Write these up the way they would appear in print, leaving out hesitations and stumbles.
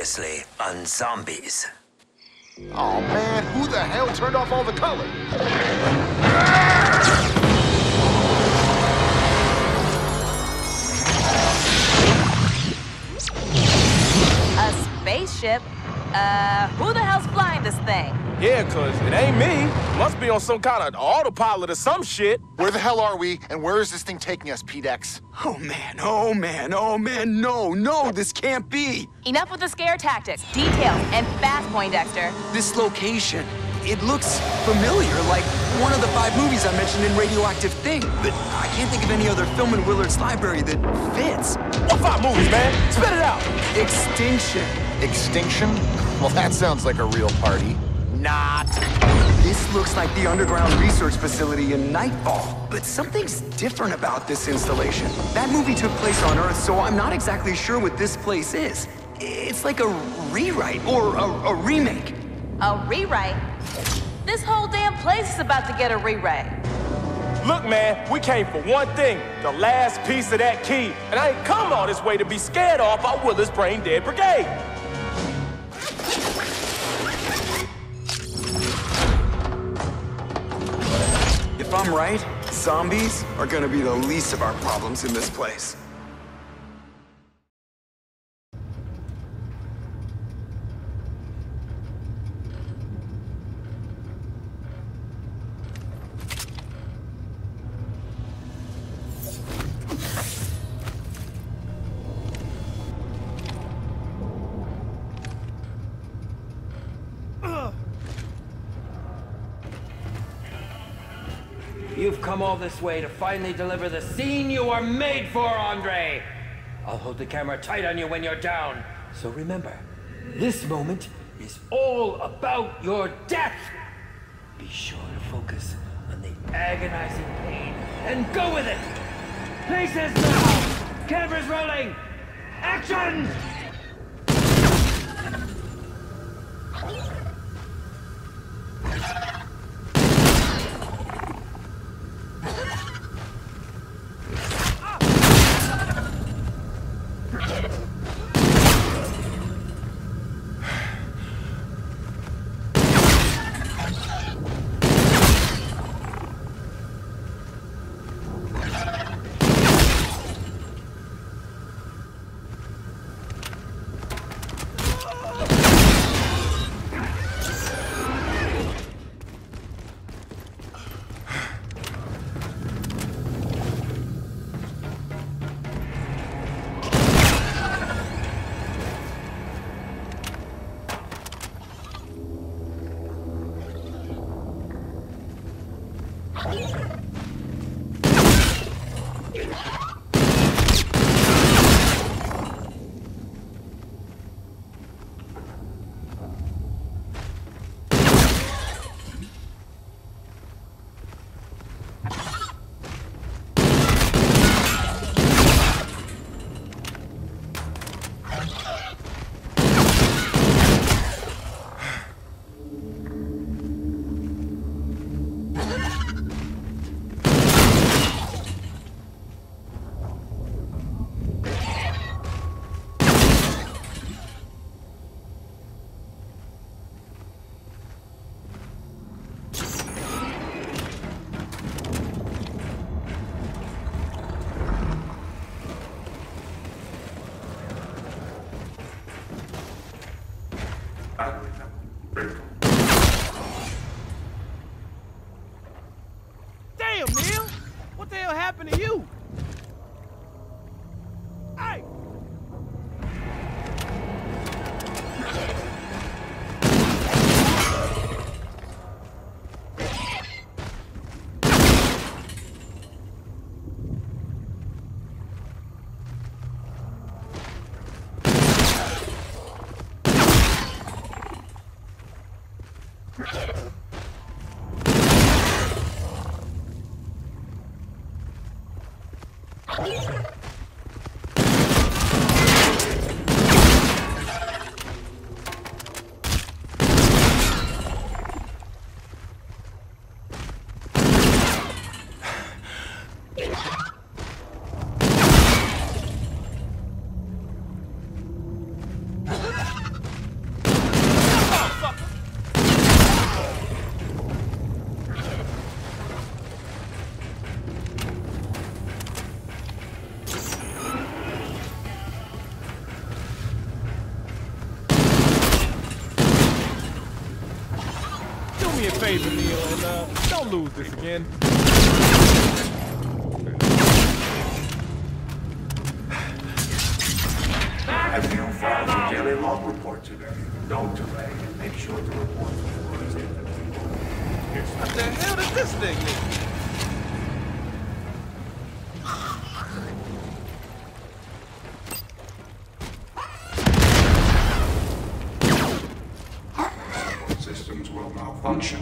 Previously on Zombies. Oh man, who the hell turned off all the color? A spaceship? Who the hell's flying this thing? Yeah, 'cause it ain't me. Must be on some kind of autopilot or some shit. Where the hell are we, and where is this thing taking us, P-Dex? Oh man, no, this can't be. Enough with the scare tactics, details, and fast, Poindexter. This location, it looks familiar, like one of the 5 movies I mentioned in Radioactive Thing. But I can't think of any other film in Willard's library that fits. What 5 movies, man? Spit it out. Extinction. Extinction? Well, that sounds like a real party. Not. This looks like the underground research facility in Nightfall. But something's different about this installation. That movie took place on Earth, so I'm not exactly sure what this place is. It's like a rewrite or a remake. A rewrite? This whole damn place is about to get a rewrite. Look, man, we came for one thing, the last piece of that key. And I ain't come all this way to be scared off by Willard's Brain Dead Brigade. If I'm right, zombies are gonna be the least of our problems in this place. You've come all this way to finally deliver the scene you were made for, Andre! I'll hold the camera tight on you when you're down. So remember, this moment is all about your death! Be sure to focus on the agonizing pain and go with it! Places now! Cameras rolling! Action! Damn, Neil! What the hell happened to you? Hey! me a favor, Neil, and don't lose this again. Have you filed a daily log report today? Don't delay and make sure the report is in the people. What the hell does this thing mean? Systems will malfunction.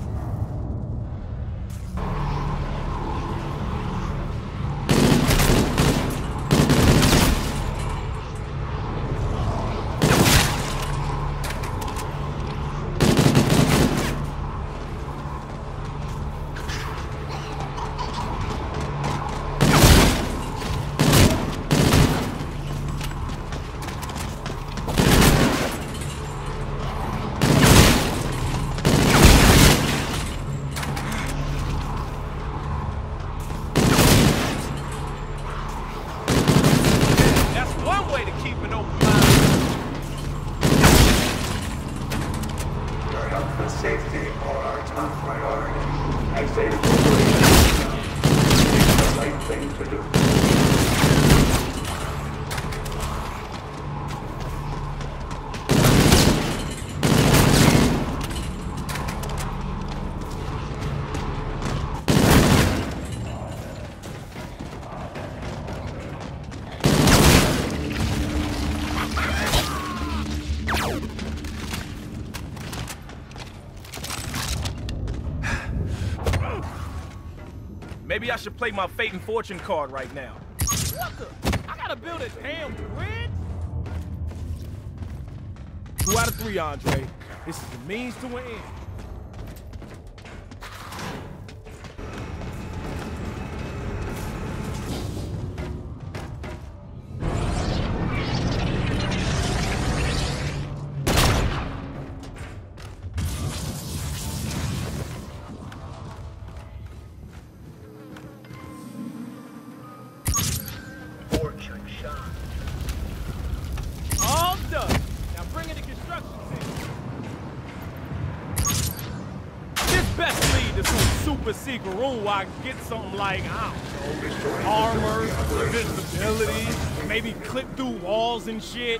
Safety are our top priority. I say the corporation is the right thing to do. Maybe I should play my fate and fortune card right now. What the? I gotta build a damn bridge? 2 out of 3, Andre. This is a means to an end. All done. Now bring in the construction team. This best lead to some super secret room where I can get something like, I don't know, armor, invisibility, maybe clip through walls and shit.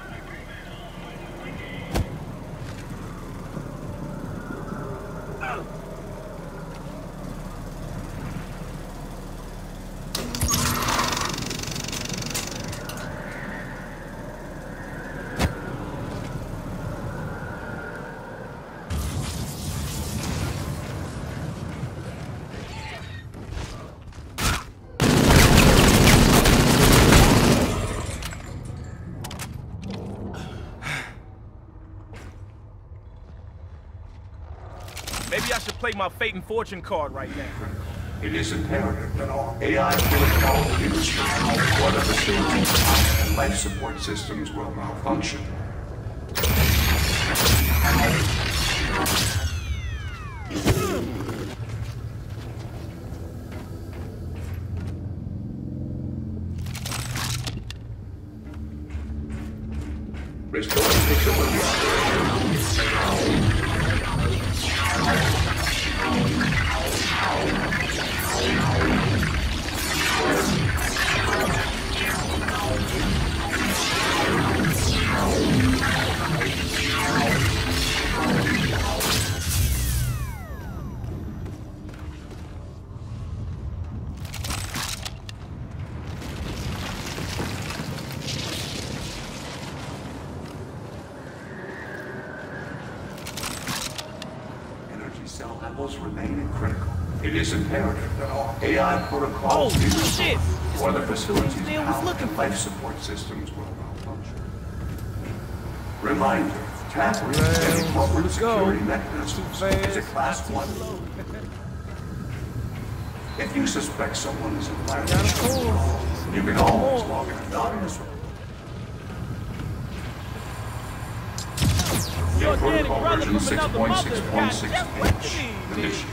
Maybe I should play my fate and fortune card right now. It is imperative that all AI protocol industry, water facilities, and life support systems will malfunction. Restoring facility operation. Cell levels remain critical. It is imperative that all AI protocols be restored, or the facilities and life support systems will malfunction. Reminder, tampering with any corporate security mechanisms is a Class 1. If you suspect someone is in violation, you can always log an anonymous report. Your protocol version 6.6.6H. Initiate.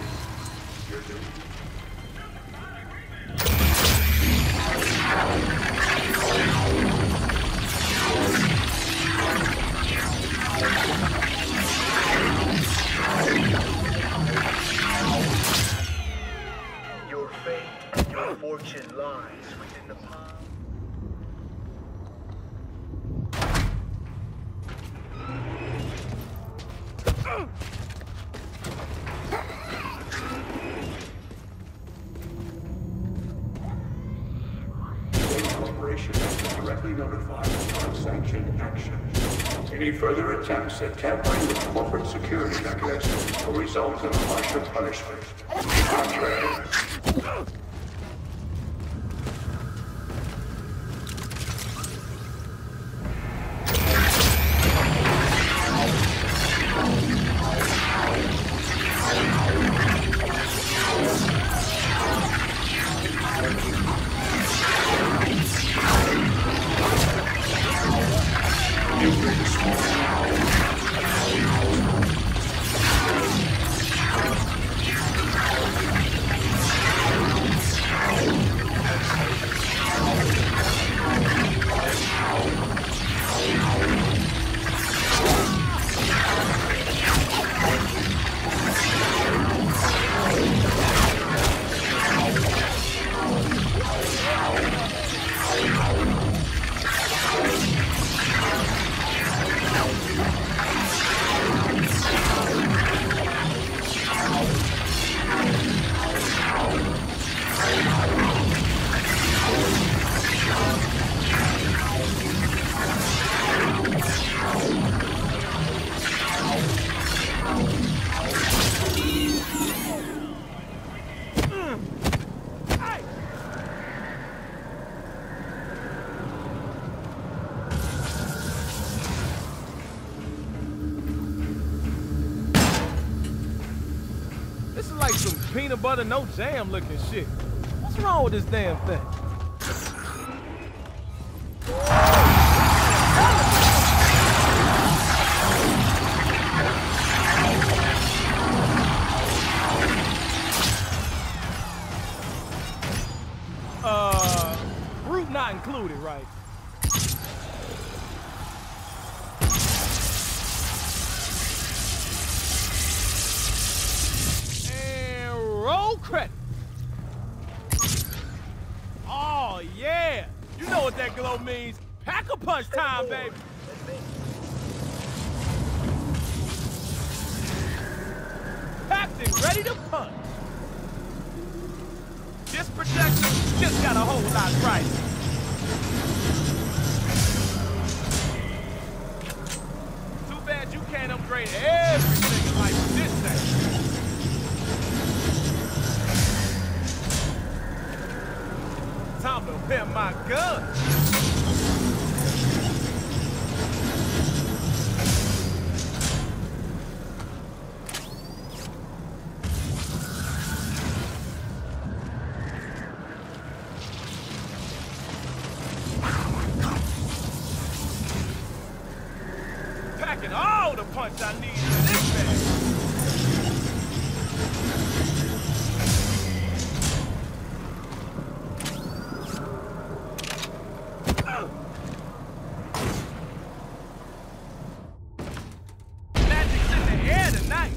Corporation has been directly notified of unsanctioned action. Any further attempts at tampering with corporate security mechanisms will result in a harsher punishment. Andre. This is like some peanut butter, no jam looking shit. What's wrong with this damn thing? Root not included, right? Roll credit. Oh, yeah. You know what that glow means. Pack a punch time, baby. Packed and ready to punch. This projection just got a whole lot right. Too bad you can't upgrade everything in life with this thing. Time to pimp my gun. Packing all the punch I need in this bag. Magic's in the air tonight.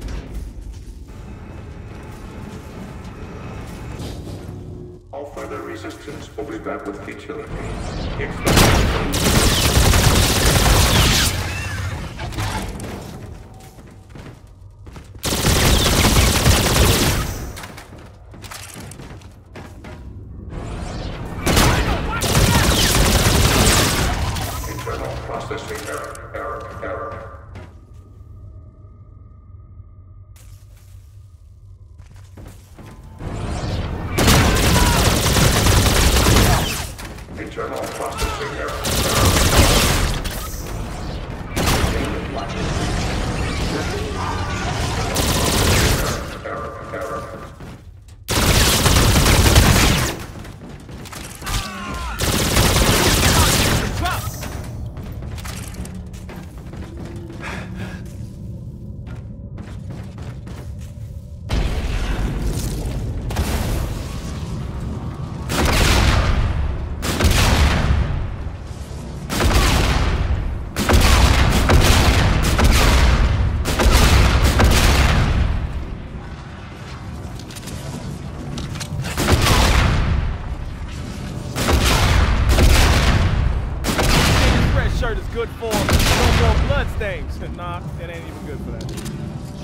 All further resistance will be met with futility. Internal processing error. Internal processing error. Shirt is good for no more blood stains. Nah, it ain't even good for that.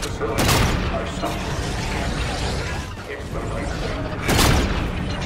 facility are something. It's the right thing.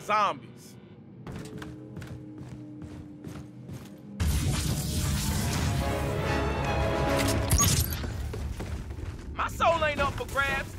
zombies. My soul ain't up for grabs.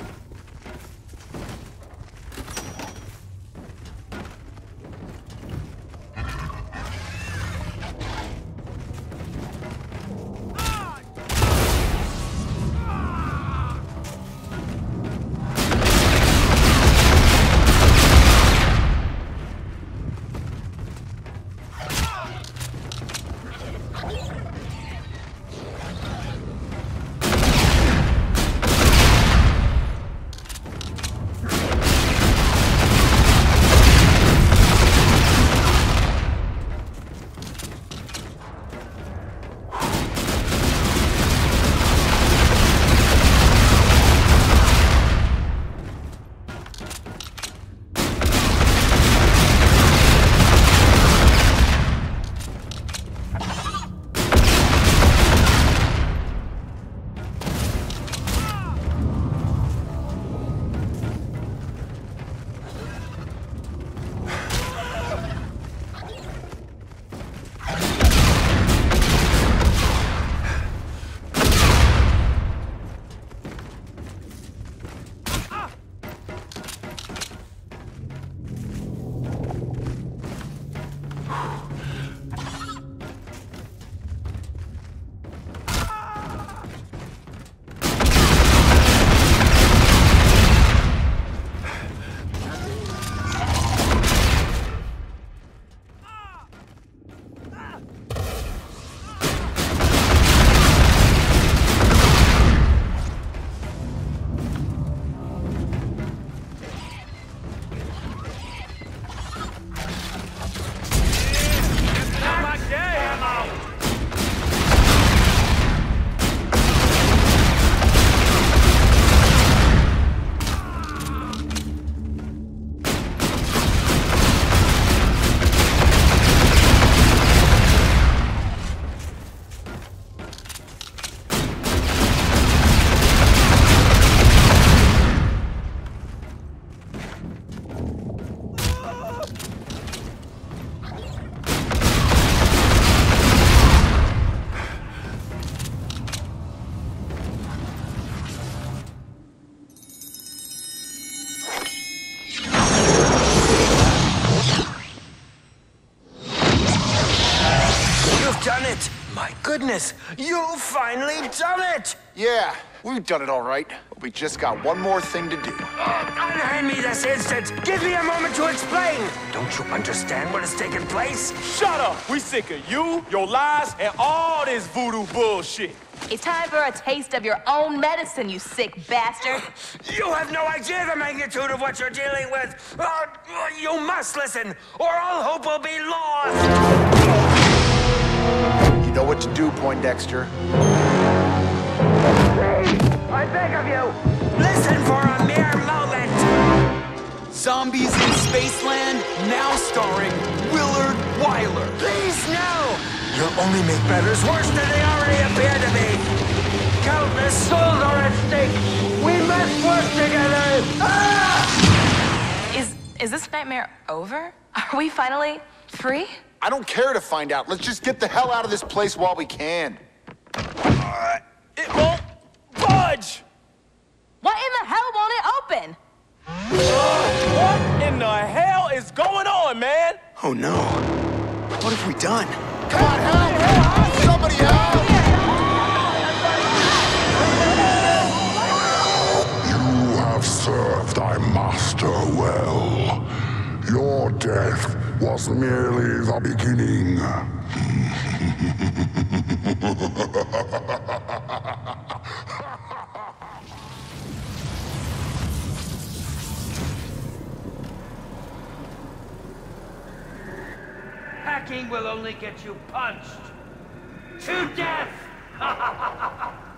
My goodness, you've finally done it! Yeah, we've done it all right. But we just got one more thing to do. Unhand me this instant! Give me a moment to explain! Don't you understand what has taken place? Shut up! We sick of you, your lies, and all this voodoo bullshit. It's time for a taste of your own medicine, you sick bastard. You have no idea the magnitude of what you're dealing with! You must listen, or all hope will be lost! You know what to do, Poindexter. I beg of you, listen for a mere moment! Zombies in Spaceland, now starring Willard Wyler. Please, no! You'll only make matters worse than they already appear to be! Countless souls are at stake! We must work together! Ah! Is this nightmare over? Are we finally free? I don't care to find out. Let's just get the hell out of this place while we can. It won't budge! What in the hell won't it open? What in the hell is going on, man? Oh no. What have we done? Come on, help! Somebody help! You have served thy master well. Your death was merely the beginning. Hacking will only get you punched. To death!